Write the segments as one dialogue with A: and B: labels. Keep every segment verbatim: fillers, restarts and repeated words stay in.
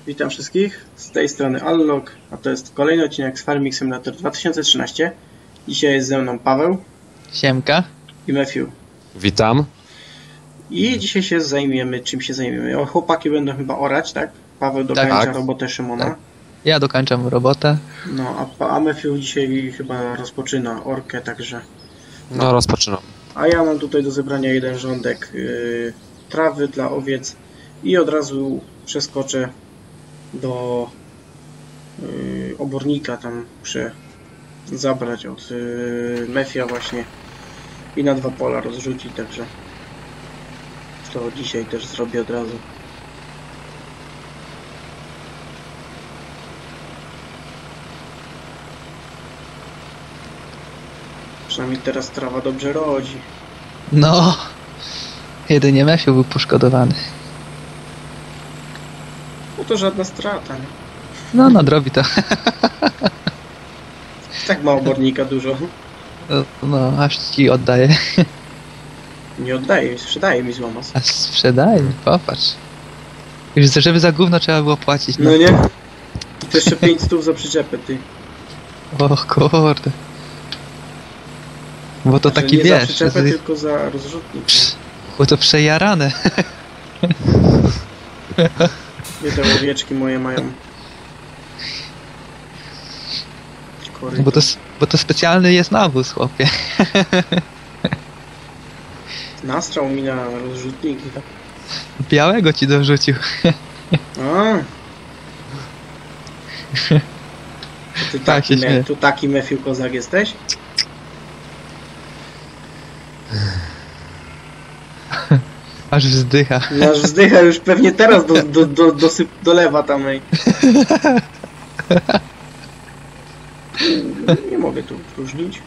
A: Witam wszystkich, z tej strony Allog, a to jest kolejny odcinek z Farming Simulator dwa tysiące trzynaście. Dzisiaj jest ze mną Paweł.
B: Siemka.
A: I Matthew.
C: Witam.
A: I dzisiaj się zajmiemy, czym się zajmiemy. O, chłopaki będą chyba orać, tak? Paweł dokończa
C: tak.
A: robotę Szymona.
B: Tak. Ja dokończam robotę.
A: No, a, a Matthew dzisiaj chyba rozpoczyna orkę, także...
C: No, rozpoczynam.
A: A ja mam tutaj do zebrania jeden rządek yy, trawy dla owiec i od razu przeskoczę do yy, obornika, tam muszę zabrać od yy, Mefia właśnie i na dwa pola rozrzucić, także to dzisiaj też zrobię od razu. Przynajmniej teraz trawa dobrze rodzi.
B: No. Jedynie Mesiu był poszkodowany.
A: No to żadna strata, nie?
B: No, nadrobi to.
A: Tak ma obornika dużo.
B: No, aż ci oddaję.
A: Nie oddaje, sprzedaje mi złomas.
B: A sprzedaję, popatrz. Już żeby za gówno trzeba było płacić. No,
A: No nie? I to jeszcze pięć stów za przyczepę, ty.
B: O kurde. Bo to
A: Znaczy,
B: taki
A: nie
B: wiesz.
A: za przyczepę,
B: że-
A: tylko za rozrzutnik.
B: Psz, Bo to przejarane.
A: Gdzie te owieczki moje mają? Koryto.
B: Bo to, s- bo to specjalny jest nawóz, chłopie.
A: Nastrał mi na rozrzutniki.
B: Białego ci dorzucił.
A: A. To ty
B: Tak
A: taki,
B: się
A: me,
B: śmieję.
A: tu taki Mefiu kozak jesteś?
B: Aż wzdycha.
A: Nasz wzdycha już pewnie teraz do, do, do, dosyp, dolewa tam. Ej. Nie mogę tu próżnić.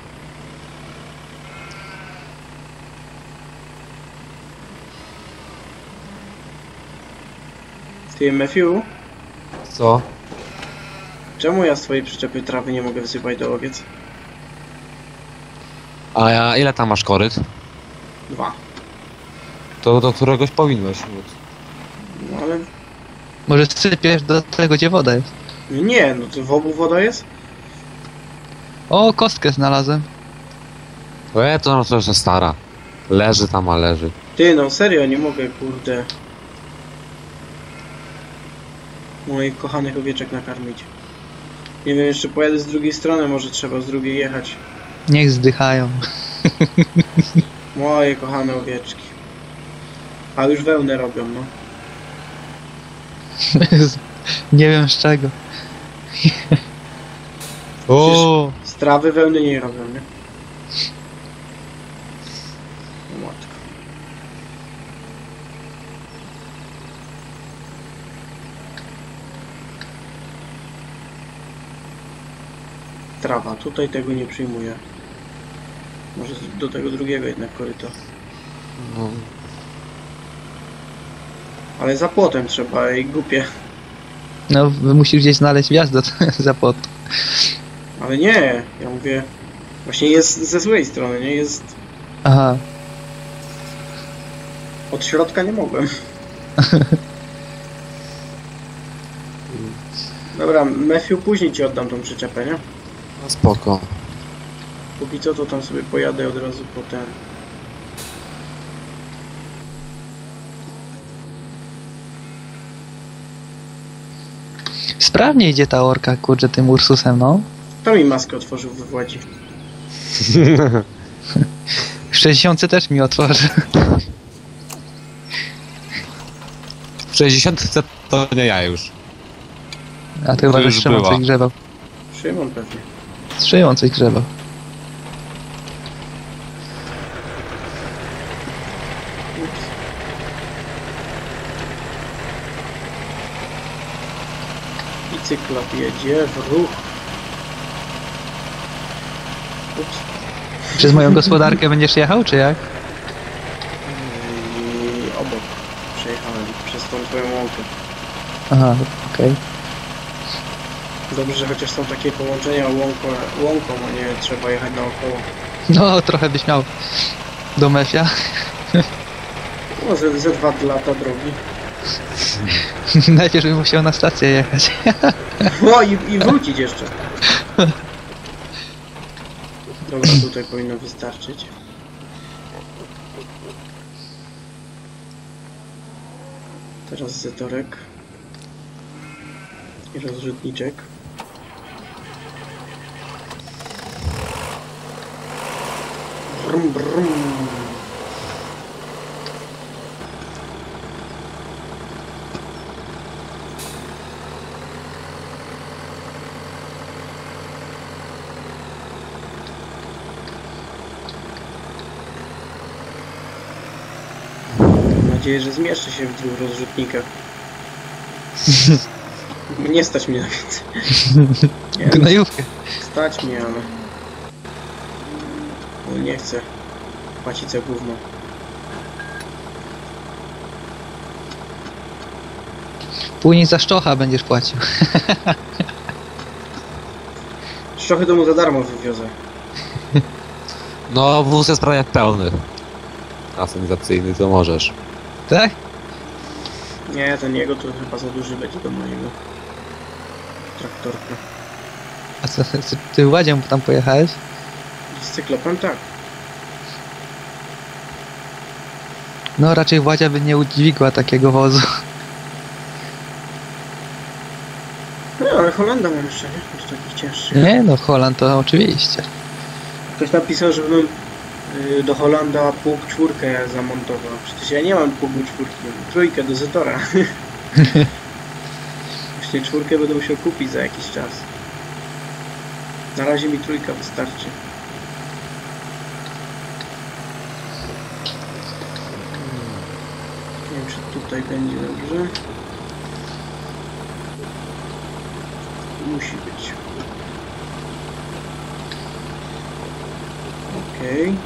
A: Ty, Mefiu,
C: Co?
A: czemu ja z twojej przyczepy trawy nie mogę wsypać do owiec?
C: A ja, ile tam masz koryt?
A: Dwa.
C: To do któregoś powinnoś móc.
A: No ale...
B: Może sypiesz do tego, gdzie woda jest.
A: Nie, no to w obu woda jest?
B: O, kostkę znalazłem.
C: E, to no to jeszcze stara. Leży tam, a leży.
A: Ty, no serio, nie mogę, kurde, moich kochanych owieczek nakarmić. Nie wiem, jeszcze pojadę z drugiej strony, może trzeba z drugiej jechać.
B: Niech zdychają.
A: Moje kochane owieczki. A już wełnę robią, no.
B: Nie wiem z czego. O,
A: Z trawy wełny nie robią, nie? O matko. Trawa, tutaj tego nie przyjmuję. Może do tego drugiego jednak koryta.
C: No.
A: Ale za płotem trzeba, i głupie.
B: no musisz gdzieś znaleźć wjazd do za płot.
A: Ale nie, ja mówię... Właśnie jest ze złej strony, nie? Jest...
B: Aha.
A: Od środka nie mogłem. Dobra, Matthew, później ci oddam tą przyczepę, nie?
C: No spoko.
A: Póki co to tam sobie pojadę od razu po ten...
B: Sprawnie idzie ta orka, kurczę, tym Ursusem, no.
A: To mi maskę otworzył we Władzi.
B: W sześćdziesiątce też mi otworzy.
C: W sześćdziesiątce to nie ja już.
B: A ty chyba
C: już
B: z Szymon
C: była.
B: coś grzebał.
A: Szymon pewnie.
B: Z Szymon coś grzebał.
A: Ups. I cyklop jedzie w ruch. Ups.
B: Przez moją gospodarkę będziesz jechał, czy jak?
A: I obok przejechałem przez tą twoją łąkę.
B: Aha, okej.
A: Dobrze, że chociaż są takie połączenia łąko, łąką, a nie trzeba jechać naokoło.
B: No, trochę byś miał do Mefia.
A: No, ze, ze dwa lata drogi.
B: Najpierw bym musiał na stację jechać.
A: O, i, i wrócić jeszcze. Dobra, tutaj powinno wystarczyć. Teraz zetorek. I rozrzutniczek. Brum, brum. Mam nadzieję, że zmieszczę się w dwóch rozrzutnikach. Nie stać mnie na więcej. Nie, no,
B: Gnojówkę.
A: stać mnie, ale... No, nie chcę płacić za gówno.
B: Później za szczocha będziesz płacił.
A: Szczochy to mu za darmo wywiozę.
C: No, wóz jest prawie pełny. Asymizacyjny to możesz.
B: Tak?
A: Nie, ten jego to chyba za duży będzie do mojego traktorka.
B: A co, co ty Ładziem tam pojechałeś?
A: Z cyklopem tak.
B: No raczej Władzia by nie udźwigła takiego wozu.
A: No ale Holenda mam jeszcze, nie? Już takich cięższych.
B: Nie no, Holand to oczywiście.
A: Ktoś napisał, żebym y, do Holanda pług czwórkę zamontował. Przecież ja nie mam pługu czwórki, mam trójkę do Zetora. Właśnie czwórkę będę musiał kupić za jakiś czas. Na razie mi trójka wystarczy. Nie wiem, czy tutaj będzie dobrze. Musi być. Okej. Okay.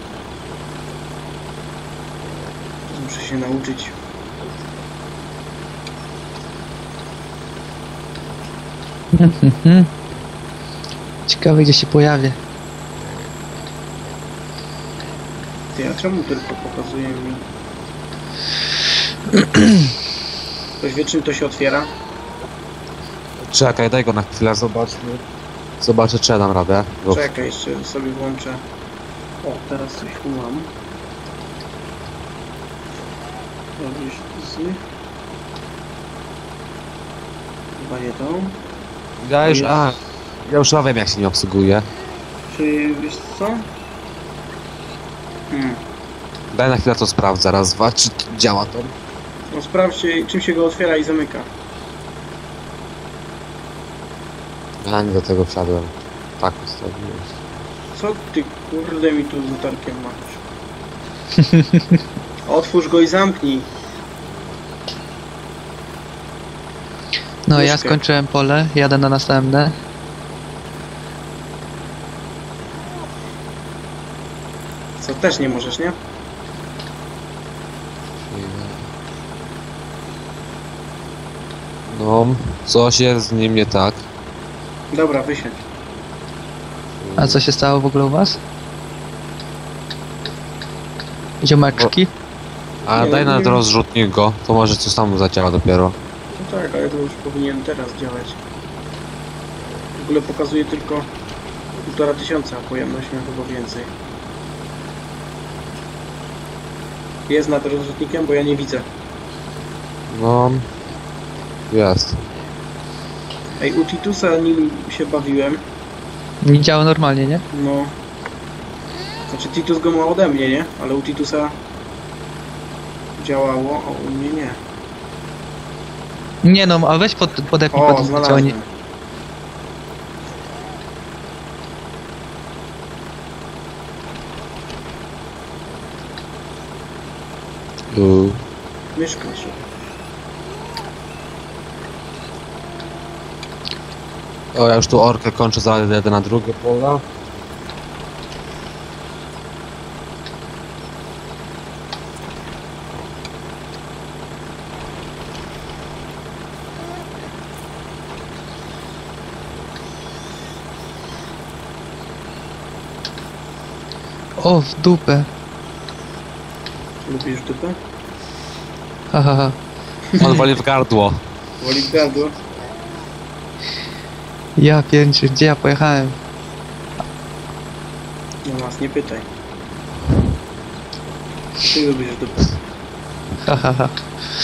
A: Muszę się nauczyć.
B: Ciekawe gdzie się pojawię.
A: Ty, a czemu tylko pokazuje mi? Ktoś wie, czym to się otwiera?
C: Czekaj, daj go na chwilę, zobaczmy. Zobaczę, czy ja dam radę. Bo...
A: Czekaj, jeszcze sobie włączę. O, teraz coś mam. Robisz z... Chyba nie to.
C: Ja już,
A: Jest.
C: a, ja już wiem, jak się nie obsługuje.
A: Czy wiesz co? Hmm.
C: Daj na chwilę to sprawdzę, raz, dwa, czy to działa to?
A: No sprawdźcie, czym się go otwiera i zamyka.
C: Ja nie do tego wsiadłem. Tak ustawiłeś.
A: Co ty kurde mi tu z latarkiem masz? Otwórz go i zamknij.
B: No ja
A: Myszkę.
B: skończyłem pole, jadę na następne.
A: Co też nie możesz, nie?
C: No, coś jest z nim nie tak.
A: Dobra, wysiądź.
B: A co się stało w ogóle u was? Ziomeczki?
C: A
A: Nie,
C: daj
A: no,
C: na
A: nie-
C: rozrzutnik go, to może coś tam zadziała dopiero.
A: No tak, ale to już powinien teraz działać. W ogóle pokazuje tylko półtora tysiąca, a pojemność miał chyba więcej. Jest nad rozrzutnikiem, bo ja nie widzę.
C: No, jest.
A: Ej, u Titusa nim się bawiłem.
B: Nie działa normalnie, nie?
A: No. Znaczy Titus go ma ode mnie, nie? Ale u Titusa działało, a u mnie nie.
B: Nie no, a weź pod, podepnij
A: O,
B: pod działanie.
A: znalazłem.
C: U,
A: Myszka się.
C: o, ja już tu orkę kończę, zaraz jadę na drugie pola.
B: O, w dupę.
A: Lubisz dupę?
B: Ha, ha, ha.
C: On wali w gardło.
A: Woli w gardło.
B: Ja pierdziu, gdzie ja pojechałem?
A: No nas nie pytaj. Ty lubisz dupę.
B: Ha, ha, ha.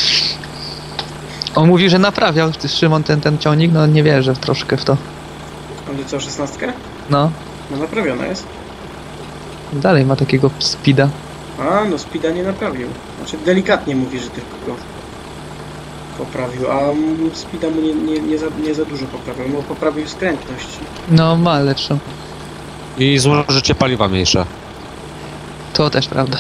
B: On mówi, że naprawiał ty, Szymon ten, ten ciągnik, no nie wierzę troszkę w to.
A: Ale co, szesnastkę?
B: No,
A: No naprawiona jest.
B: dalej ma takiego speeda.
A: A, no Speeda nie naprawił. Znaczy delikatnie mówi, że tylko go poprawił, a mm, Speeda mu nie, nie, nie, za, nie za dużo poprawił, bo poprawił skrętność.
B: No, ma lepszą.
C: I zużycie paliwa mniejsze.
B: To też prawda.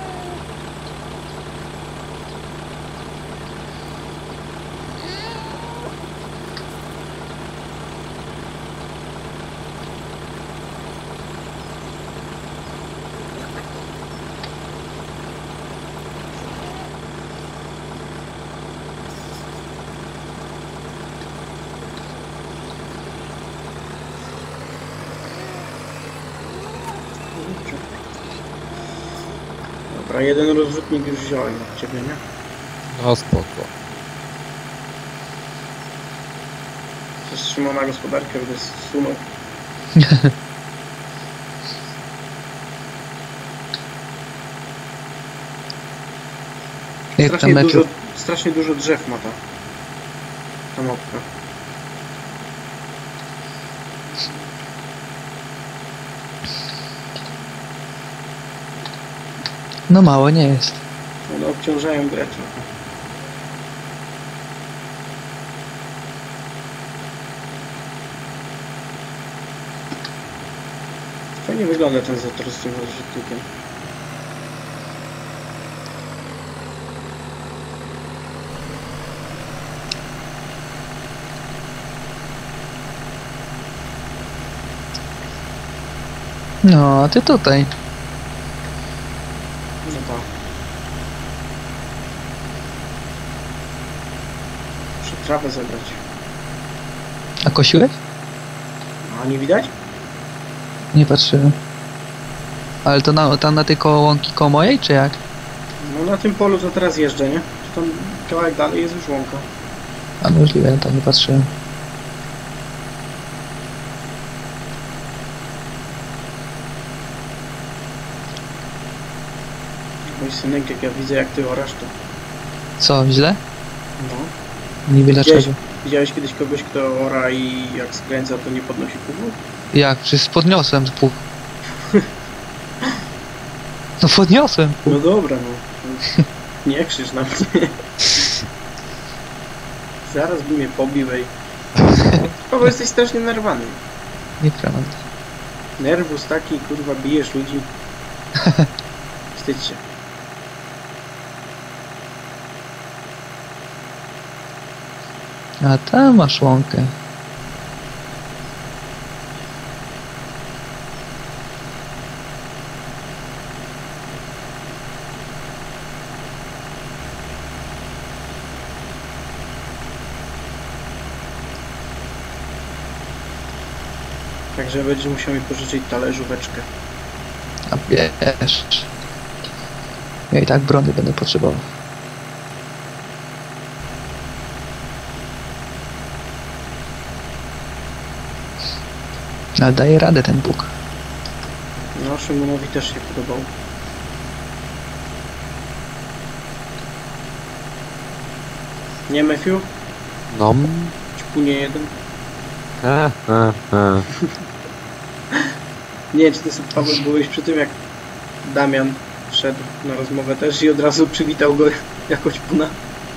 A: Dobra, jeden rozrzutnik już wziąłem od ciebie, nie?
C: No spoko.
A: Przez Szymona gospodarkę będę zsunął.
B: Jak tam
A: Strasznie
B: mefiu.
A: dużo, strasznie dużo drzew ma ta, ta mopka.
B: No mało nie jest.
A: One obciążają grę trochę. Fajnie wygląda ten zator z tym rozrzutnikiem.
B: No, a ty tutaj.
A: No tak. Muszę trawę zebrać.
B: A kosiłeś?
A: A nie widać?
B: Nie patrzyłem. Ale to na, tam na tej koło łąki koło mojej, czy jak?
A: No na tym polu to teraz jeżdżę, nie? To tam kawałek dalej jest już łąka.
B: A możliwe, ja tam nie patrzyłem.
A: Mój synek, jak ja widzę jak ty orasz, to...
B: Co, źle?
A: No.
B: Niby dlaczego.
A: Widziałeś, widziałeś kiedyś kogoś, kto ora i jak skręca, to nie podnosi puchu?
B: Jak? Przecież podniosłem puk. No podniosłem
A: No
B: puk.
A: dobra, no. Nie krzycz na mnie. Zaraz by mnie pobił, ej. Paweł, jesteś strasznie nerwany.
B: Nieprawda.
A: Nerwus taki, kurwa, bijesz ludzi. Wstydź się.
B: A tam masz łąkę.
A: Także będziesz musiał mi pożyczyć talerzóweczkę.
B: A wiesz. Ja i tak brony będę potrzebował. Ale daje radę ten Bóg.
A: No, Szymonowi też się podobał. Nie, Matthew?
C: No.
A: Ćpunie jeden.
C: E, e, e.
A: Nie, czy ty sobie, Paweł, byłeś przy tym, jak Damian wszedł na rozmowę też i od razu przywitał go jako ćpuna.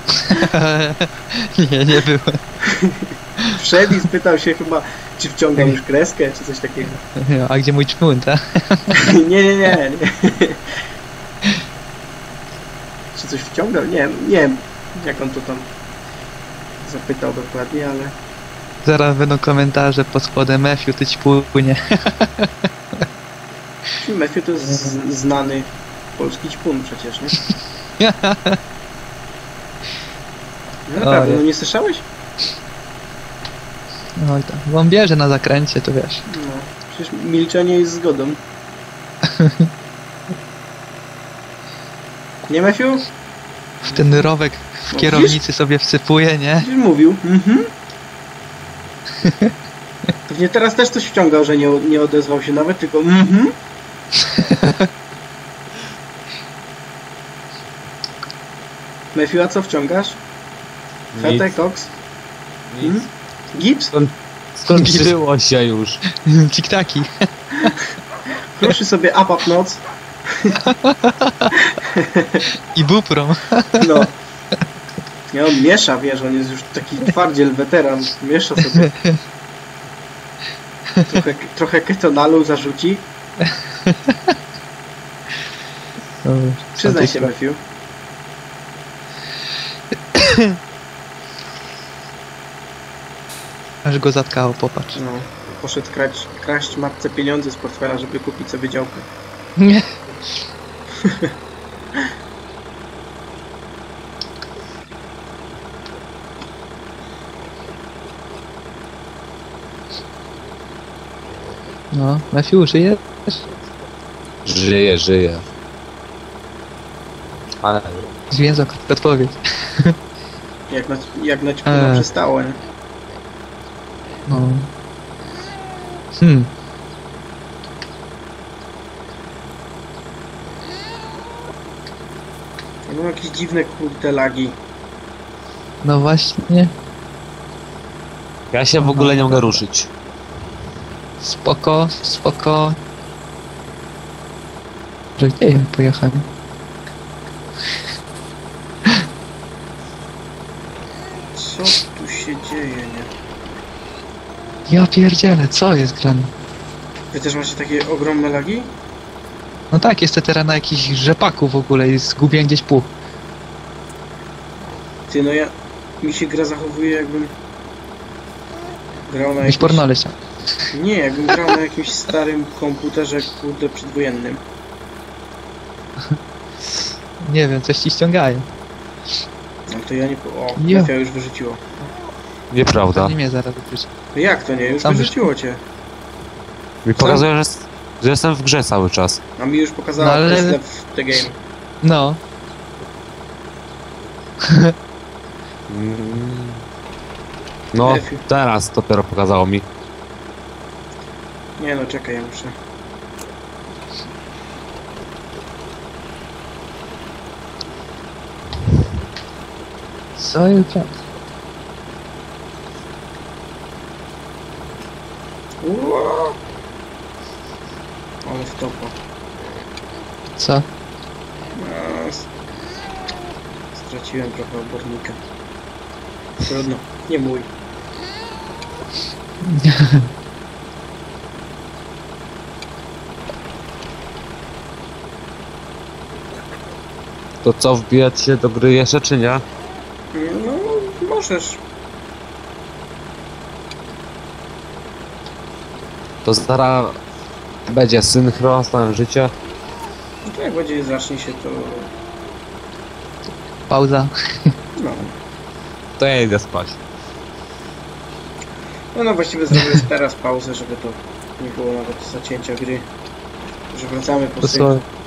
B: Nie, nie było.
A: Wszedł i spytał się chyba, czy wciągam już kreskę, czy coś takiego.
B: A gdzie mój czmun, tak?
A: Nie, nie, nie, nie. Czy coś wciągał? Nie, nie wiem, jak on to tam zapytał dokładnie, ale...
B: Zaraz będą komentarze pod spodem Matthew, ty ćpunie.
A: Matthew to jest z- znany polski ćpun przecież, nie? No naprawdę, no nie słyszałeś?
B: Oj tam, bo on bierze na zakręcie, to wiesz.
A: No, przecież milczenie jest zgodą. Nie, Matthew?
B: W ten rowek W
A: No,
B: kierownicy sobie wsypuje, nie?
A: Widzisz, mówił. Mhm. Pewnie teraz też coś wciągał, że nie, nie odezwał się nawet, tylko mhm. Matthew, a co wciągasz? Fete, koks? Hmm? Gips?
C: Skończyło się już.
B: Tiktaki.
A: Ruszy sobie up, up noc.
B: I buprom.
A: No. Nie, on miesza, wiesz, on jest już taki twardziel, weteran. Miesza sobie. Trochę, trochę ketonalu zarzuci. Przyznaj się, Matthew.
B: Aż go zatkało, popatrz.
A: No. Poszedł kraść, kraść matce pieniądze z portfela, żeby kupić sobie działkę.
B: Nie. No, Matthew, żyjesz?
C: Żyje, żyje. Ale...
B: Zwięzła odpowiedź.
A: Jak na, jak na ciebie
B: Eee.
A: przystało, nie?
B: No. Hmm.
A: Ja mam jakieś dziwne kurde lagi.
B: No właśnie.
C: Ja się w ogóle nie mogę ruszyć.
B: Spoko, spoko. Że gdzie ja pojechałem?
A: Co tu się dzieje, nie?
B: Ja pierdzielę, co jest grane?
A: Wy też macie takie ogromne lagi?
B: No tak, jestem teraz na jakiś rzepaku w ogóle i zgubiłem gdzieś pół.
A: Ty, no ja... Mi się gra zachowuje, jakbym... Grał na
B: Jakieś
A: jakimś...
B: porno leciał.
A: Nie, jakbym grał na jakimś starym komputerze, kurde, przedwojennym.
B: Nie wiem, coś ci ściągają.
A: No to ja nie... po- O,
B: Jo.
A: Mafia już wyrzuciło.
C: Nieprawda.
B: Nie mnie zaraz wykryć.
A: No jak to nie? Już
B: Sam
A: wyrzuciło cię.
C: Mi pokazuje, że, jest- że jestem w grze cały czas.
A: A mi już pokazała
B: No, ale-
A: ale... w the game.
B: No.
C: Mm. No,
A: Matthew.
C: teraz dopiero pokazało mi.
A: Nie no, czekaj, ja muszę...
B: Co jest tak?
A: Uuu. Ale w topo.
B: Co?
A: A, s- Straciłem trochę obornika. Trudno, nie mój.
C: To co, wbijać się do gry jeszcze, czy nie?
A: No, możesz.
C: To zaraz będzie synchro, stan życia.
A: No to jak będzie zacznie się, to...
B: Pauza.
A: No.
C: To ja idę spać.
A: No, no właściwie zrobię już teraz pauzę, żeby to nie było nawet zacięcia gry. Że wracamy po
B: To
A: synku.
B: co?